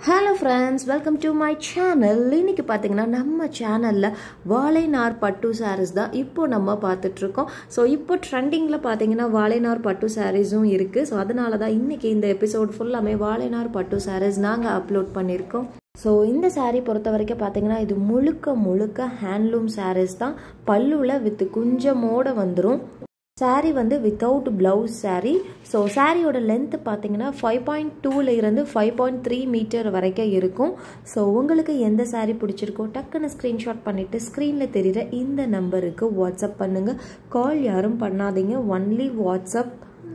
Hello friends, welcome to my channel. இன்னைக்கு பாத்தீங்கன்னா நம்ம சேனல்ல வாழைநார் பட்டு sarees தான் இப்போ நம்ம பார்த்துட்டு இருக்கோம். சோ இப்போ ட்ரெண்டிங்ல பாத்தீங்கன்னா வாழைநார் பட்டு sareesம் இருக்கு. சோ அதனால தான் இன்னைக்கு இந்த எபிசோட் ஃபுல்லாமே வாழைநார் பட்டு sarees நாங்க அப்லோட் பண்ணிருக்கோம். சோ இந்த saree பொறுத்த வரைக்கும் பாத்தீங்கன்னா இது முழுக்க handloom sarees தான். பல்லுல வித் குஞ்சமோட வந்துரும். Saree வந்து without blouse saree. So saree ஓட length பாத்தீங்கன்னா 5.2ல இருந்து 5.3 மீட்டர் வரைக்கும் இருக்கும். So உங்களுக்கு எந்த saree பிடிச்சிருக்கோ டக்குன்னு ஸ்கிரீன்ஷாட் பண்ணிட்டு ஸ்கிரீன்ல தெரியுற இந்த நம்பருக்கு வாட்ஸ்அப் பண்ணுங்க. கால் யாரும் பண்ணாதீங்க, ஒன்லி வாட்ஸ்அப்.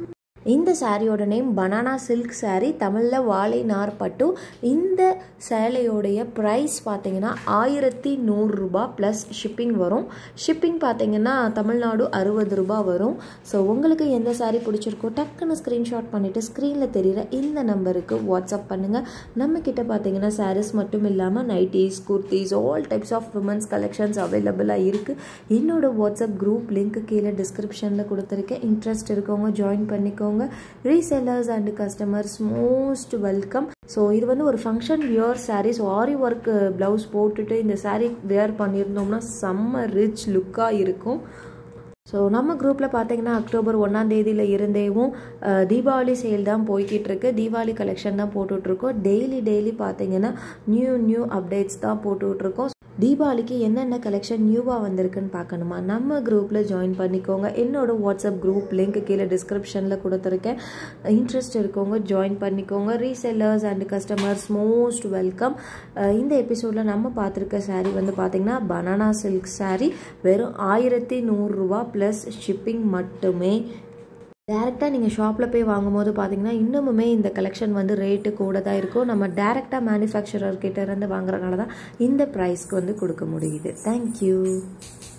இந்த சாரியோட நேம் Bananasilk saree, தமிழ்ல வாழைநார் பட்டு. இந்த சேலையோடைய பிரைஸ் பாத்தீங்கன்னா 1100 ரூபாய் பிளஸ் ஷிப்பிங் வரும். ஷிப்பிங் பாத்தீங்கன்னா தமிழ்நாடு 60 ரூபாய் வரும். ஸோ உங்களுக்கு எந்த சாரி பிடிச்சிருக்கோ டக்குன்னு ஸ்கிரீன்ஷாட் பண்ணிட்டு ஸ்கிரீன்ல தெரியுற இந்த நம்பருக்கு வாட்ஸ்அப் பண்ணுங்க. நம்ம கிட்ட பாத்தீங்கன்னா சாரீஸ் மட்டும் இல்லாம nighties, kurtis, all types of womens collections அவைலபிளா இருக்கு. என்னோட வாட்ஸ்அப் குரூப் லிங்க் கீழே டிஸ்கிரிப்ஷன்ல கொடுத்துருக்கேன். இன்ட்ரெஸ்ட் இருக்கவங்க ஜாயின் பண்ணிக்கோங்க. Resellers and customers most welcome. So இது வந்து ஒரு function wear saree. So aari work blouse போட்டுட்டு இந்த saree வியர் பண்ணியிருந்தோம்னா செம்ம ரிச் லுக்காக இருக்கும். ஸோ நம்ம குரூப்பில் பார்த்தீங்கன்னா அக்டோபர் 1ஆம் தேதியில் இருந்தேவும் தீபாவளி சேல் தான் போய்கிட்டு இருக்கு. தீபாவளி கலெக்ஷன் தான் போட்டுட்ருக்கோம். டெய்லி பார்த்தீங்கன்னா நியூ அப்டேட்ஸ் தான் போட்டுட்ருக்கோம். தீபாவளிக்கு என்னென்ன கலெக்ஷன் நியூவாக வந்திருக்குன்னு பார்க்கணுமா, நம்ம குரூப்பில் ஜாயின் பண்ணிக்கோங்க. என்னோட வாட்ஸ்அப் குரூப் லிங்க் கீழே டிஸ்கிரிப்ஷனில் கொடுத்துருக்கேன். இன்ட்ரெஸ்ட் இருக்கவங்க ஜாயின் பண்ணிக்கோங்க. Resellers and customers most welcome. இந்த எபிசோடில் நம்ம பார்த்துருக்க saree வந்து பார்த்தீங்கன்னா Bananasilk saree. வெறும் 1100 ரூபாய் ப்ளஸ் ஷிப்பிங் மட்டுமே. டேரெக்டாக நீங்கள் ஷாப்பில் போய் வாங்கும்போது பார்த்தீங்கன்னா இன்னுமுமே இந்த கலெக்ஷன் வந்து ரேட்டு கூட தான் இருக்கும். நம்ம டேரெக்டாக மேனுஃபேக்சரர் கிட்ட இருந்து வாங்குறதுனால தான் இந்த ப்ரைஸ்க்கு வந்து கொடுக்க முடியுது. தேங்க்யூ.